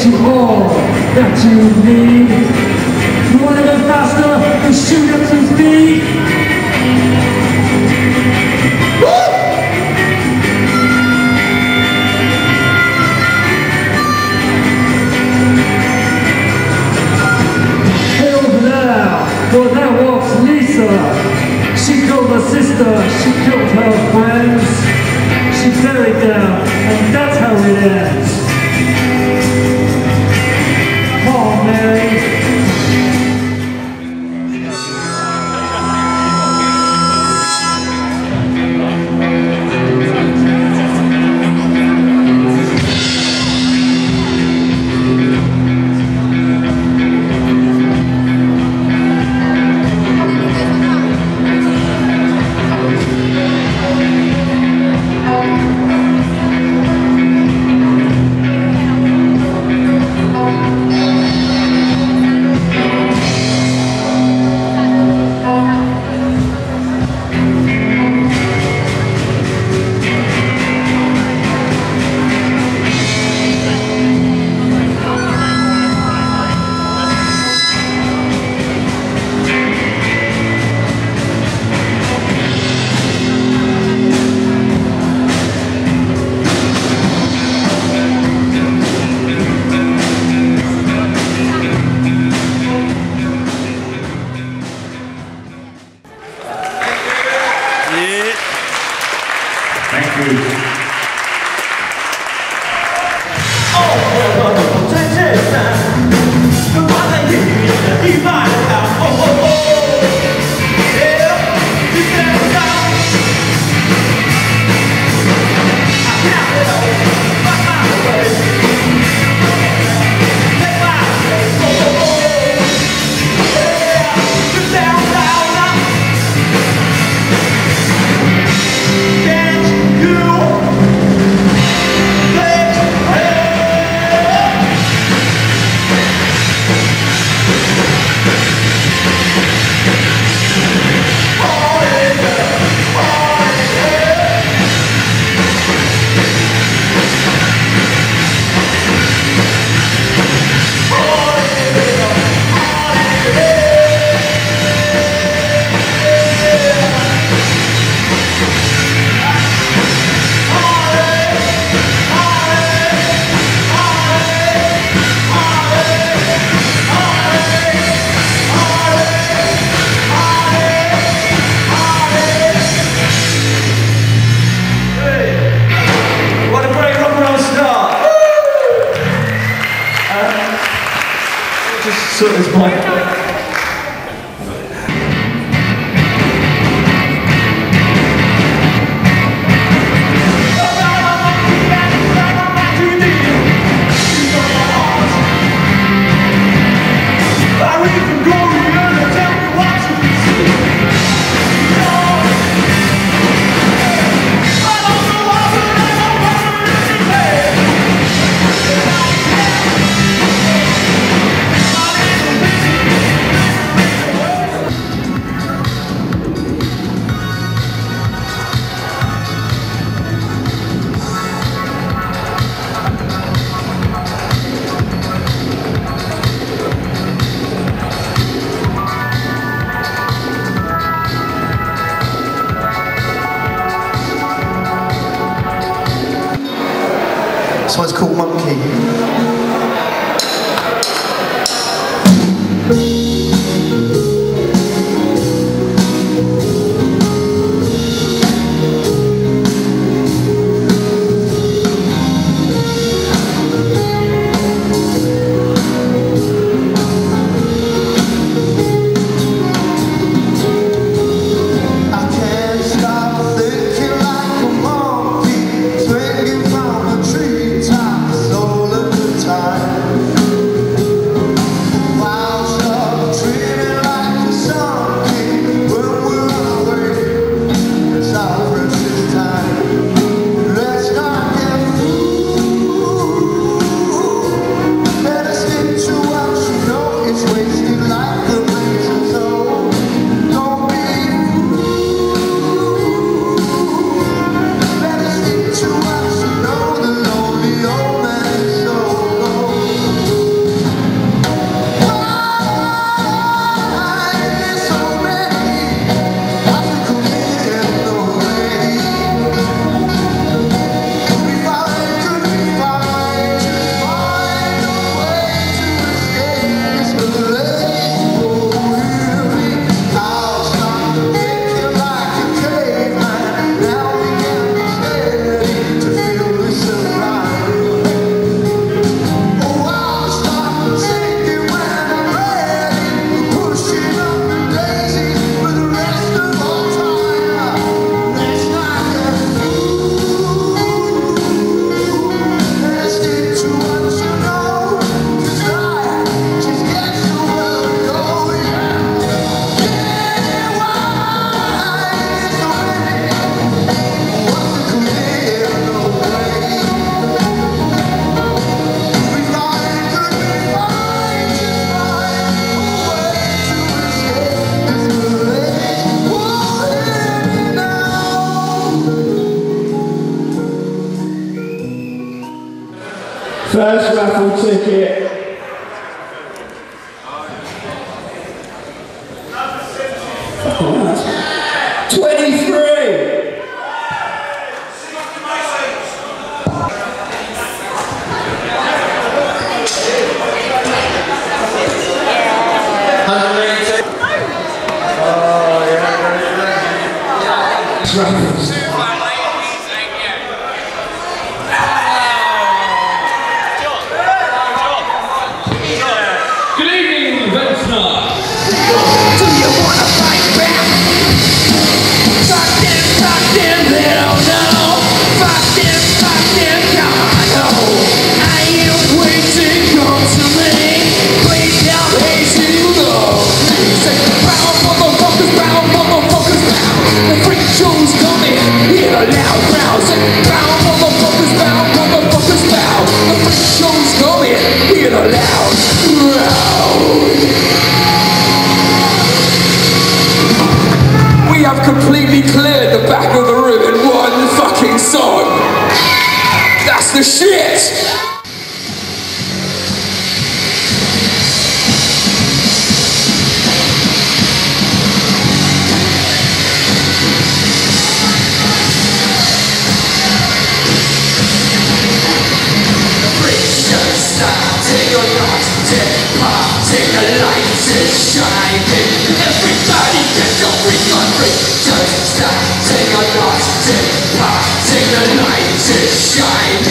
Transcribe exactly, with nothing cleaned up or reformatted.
get you all that you need. You wanna go faster? Then shoot up some speed. Hey over there, well that walks Lisa. She killed her sister, she killed her friends. She buried them, and that's how it ends. Oh, Mary. So it's my This one's called Monkey. All first raffle ticket. twenty-three! Raffles. Good evening, Ventnor. Do you wanna fight back? Fuck them, fuck them, they don't know. Fuck them, fuck them, come on home. I am waiting, come to me. Please tell me to go. Please say, brown motherfuckers, brown motherfuckers, brown. The freak show's coming, hear a loud brown. Say, brown motherfuckers, brown motherfuckers, brown. The freak show's coming, hear a loud brown. We have completely cleared the back of the room in one fucking song. That's the shit! Everybody get your freak on freak. Just stop, take a loss, take part, take the light to shine.